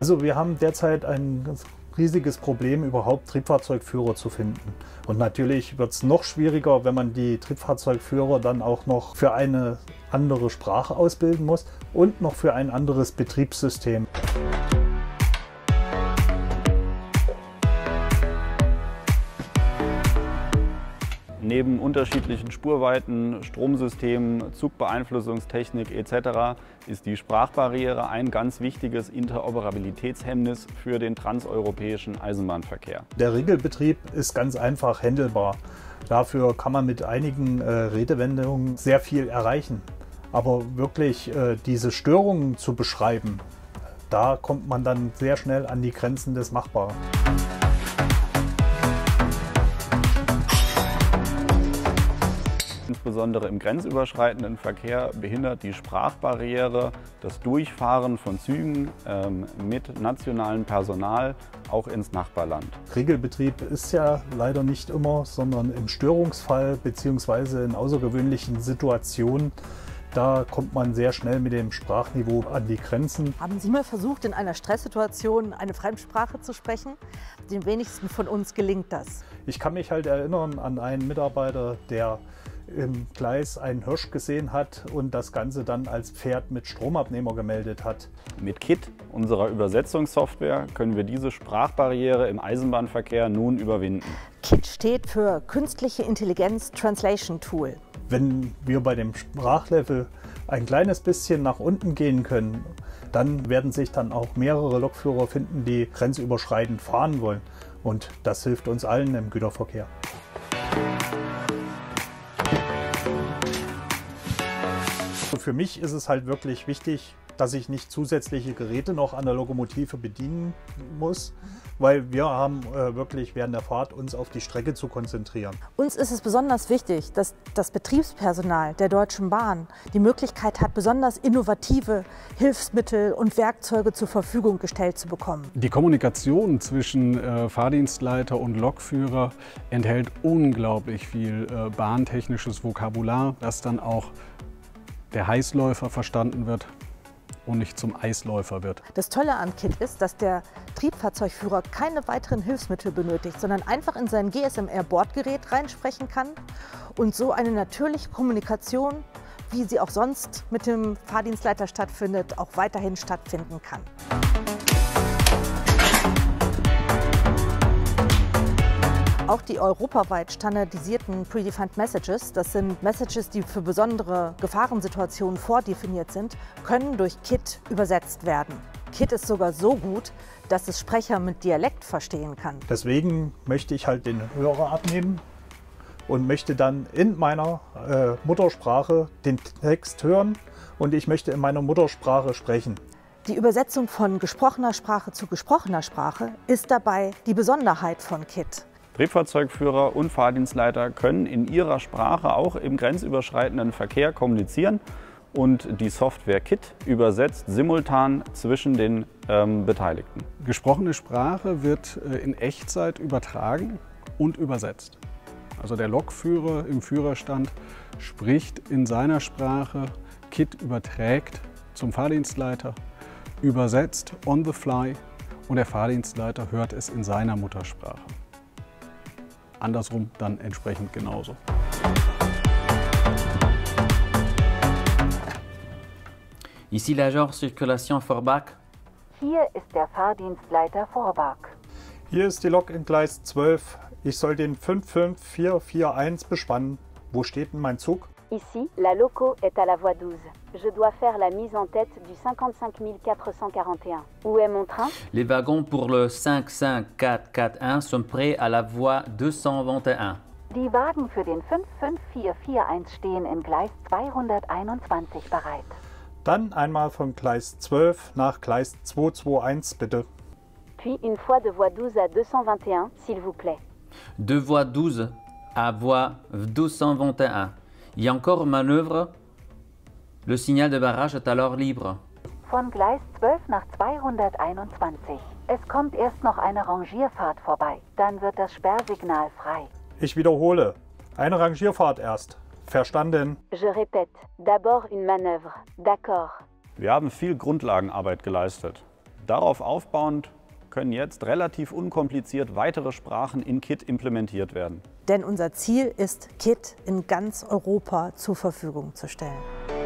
Also wir haben derzeit ein ganz riesiges Problem, überhaupt Triebfahrzeugführer zu finden. Und natürlich wird es noch schwieriger, wenn man die Triebfahrzeugführer dann auch noch für eine andere Sprache ausbilden muss und noch für ein anderes Betriebssystem. Neben unterschiedlichen Spurweiten, Stromsystemen, Zugbeeinflussungstechnik etc. ist die Sprachbarriere ein ganz wichtiges Interoperabilitätshemmnis für den transeuropäischen Eisenbahnverkehr. Der Regelbetrieb ist ganz einfach handelbar. Dafür kann man mit einigen Redewendungen sehr viel erreichen. Aber wirklich diese Störungen zu beschreiben, da kommt man dann sehr schnell an die Grenzen des Machbaren. Insbesondere im grenzüberschreitenden Verkehr behindert die Sprachbarriere das Durchfahren von Zügen mit nationalem Personal auch ins Nachbarland. Regelbetrieb ist ja leider nicht immer, sondern im Störungsfall bzw. in außergewöhnlichen Situationen, da kommt man sehr schnell mit dem Sprachniveau an die Grenzen. Haben Sie mal versucht, in einer Stresssituation eine Fremdsprache zu sprechen? Den wenigsten von uns gelingt das. Ich kann mich halt erinnern an einen Mitarbeiter, der im Gleis einen Hirsch gesehen hat und das Ganze dann als Pferd mit Stromabnehmer gemeldet hat. Mit KIT, unserer Übersetzungssoftware, können wir diese Sprachbarriere im Eisenbahnverkehr nun überwinden. KIT steht für Künstliche Intelligenz Translation Tool. Wenn wir bei dem Sprachlevel ein kleines bisschen nach unten gehen können, dann werden sich dann auch mehrere Lokführer finden, die grenzüberschreitend fahren wollen. Und das hilft uns allen im Güterverkehr. Für mich ist es halt wirklich wichtig, dass ich nicht zusätzliche Geräte noch an der Lokomotive bedienen muss, weil wir haben wirklich während der Fahrt uns auf die Strecke zu konzentrieren. Uns ist es besonders wichtig, dass das Betriebspersonal der Deutschen Bahn die Möglichkeit hat, besonders innovative Hilfsmittel und Werkzeuge zur Verfügung gestellt zu bekommen. Die Kommunikation zwischen Fahrdienstleiter und Lokführer enthält unglaublich viel bahntechnisches Vokabular, das dann auch der Heißläufer verstanden wird und nicht zum Eisläufer wird. Das Tolle an KIT ist, dass der Triebfahrzeugführer keine weiteren Hilfsmittel benötigt, sondern einfach in sein GSM-R-Bordgerät reinsprechen kann und so eine natürliche Kommunikation, wie sie auch sonst mit dem Fahrdienstleiter stattfindet, auch weiterhin stattfinden kann. Auch die europaweit standardisierten Predefined Messages, das sind Messages, die für besondere Gefahrensituationen vordefiniert sind, können durch KIT übersetzt werden. KIT ist sogar so gut, dass es Sprecher mit Dialekt verstehen kann. Deswegen möchte ich halt den Hörer abnehmen und möchte dann in meiner Muttersprache den Text hören und ich möchte in meiner Muttersprache sprechen. Die Übersetzung von gesprochener Sprache zu gesprochener Sprache ist dabei die Besonderheit von KIT. Triebfahrzeugführer und Fahrdienstleiter können in ihrer Sprache auch im grenzüberschreitenden Verkehr kommunizieren und die Software KIT übersetzt simultan zwischen den Beteiligten. Gesprochene Sprache wird in Echtzeit übertragen und übersetzt. Also der Lokführer im Führerstand spricht in seiner Sprache, KIT überträgt zum Fahrdienstleiter, übersetzt on the fly und der Fahrdienstleiter hört es in seiner Muttersprache. Andersrum dann entsprechend genauso. Ici l'agent Circulation Forbach. Hier ist der Fahrdienstleiter Forbach. Hier ist die Lok in Gleis 12. Ich soll den 55441 bespannen. Wo steht denn mein Zug? Ici, la loco est à la voie 12. Je dois faire la mise en tête du 55 441. Où est mon train? Les wagons pour le 55441 sont prêts à la voie 221. Die Wagen für den 55441 stehen in Gleis 221 bereit. Dann einmal von Gleis 12 nach Gleis 221 bitte. Puis une fois de voie 12 à 221, s'il vous plaît. De voie 12 à voie 221. Il y a encore manœuvre. Le signal de barrage est alors libre. Von Gleis 12 nach 221. Es kommt erst noch eine Rangierfahrt vorbei. Dann wird das Sperrsignal frei. Ich wiederhole. Eine Rangierfahrt erst. Verstanden? Je répète. D'abord une manœuvre. D'accord. Wir haben viel Grundlagenarbeit geleistet. darauf aufbauend können jetzt relativ unkompliziert weitere Sprachen in KIT implementiert werden. Denn unser Ziel ist, KIT in ganz Europa zur Verfügung zu stellen.